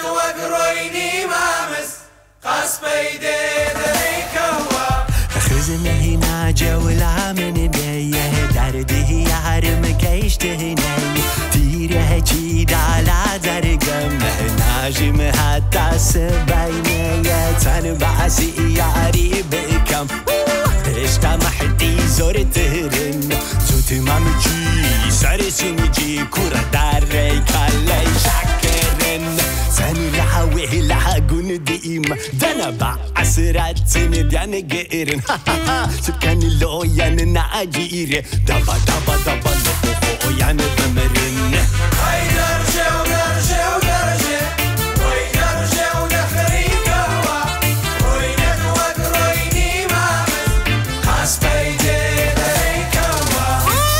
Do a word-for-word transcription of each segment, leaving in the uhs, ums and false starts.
وقرويني مامس قاس بيدي دريكوا خزن هنا جولة من نية دردي يارم كيشتهني تيره جيد على درقم ناجم حتى سبيني تنبعسي ياري بكم اشتا محدي زور تهرن زوت مامجي سرسيني جي كورا داري كالي شاكرن ساني لحوي لحقون ديما دانا بعسراتين ديانا قيرن سبكاني لو يعني ناجيري دابا دابا دابا لو يعني بمرن هاي درجة ودرجة ودرجة وي درجة ودخري قهوة وينك وقرويني مامس قاس بيدي دريكوا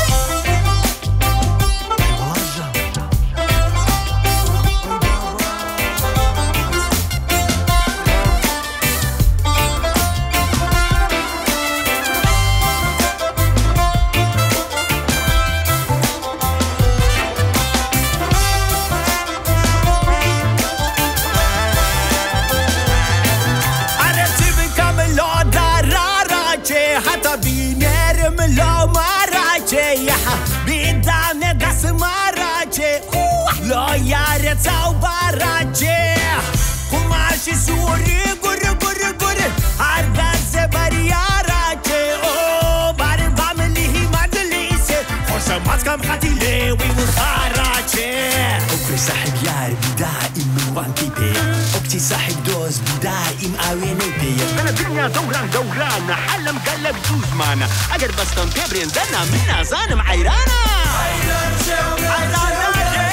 حتى بينرم لو مراجي بيدام قاس مراجي لا يارت او براجي قماشي سوري قر قر قر عرقاز برياراجي او بار بعمليه مدليسي خوشا ماتكم خاتيلي ومخاراجي اوكي صاحب يار بدائم وانتي بي اوكي صاحب دوز بدائم اويني بي انا الدنيا دوران دوران حلم قلب دوز مانا اقر بس تنبيبرين دنا منا زانم عيرانا درجة ودرجة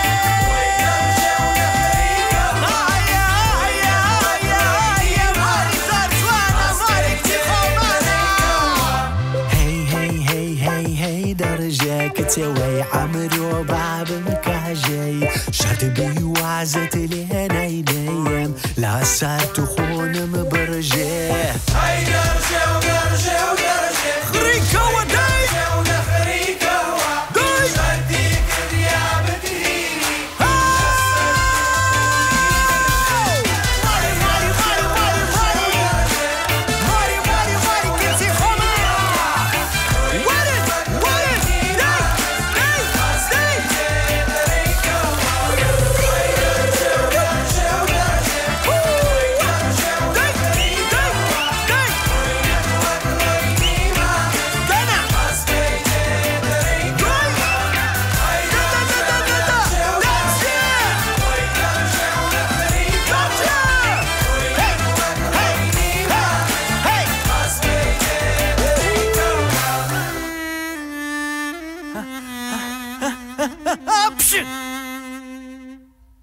درجة كتوي عمرو باب مكاجي شرط بي وعزت لهنا ينايم لا صار تخون مبرجي هاي درجة ودرجة ودرجة خريكا وداي ودخري قهوة داي بديك الدياب تهيني ماري ماري ماري ماري ماري ماري ماري كنتي خوما ورد ورد داي داي داي Option!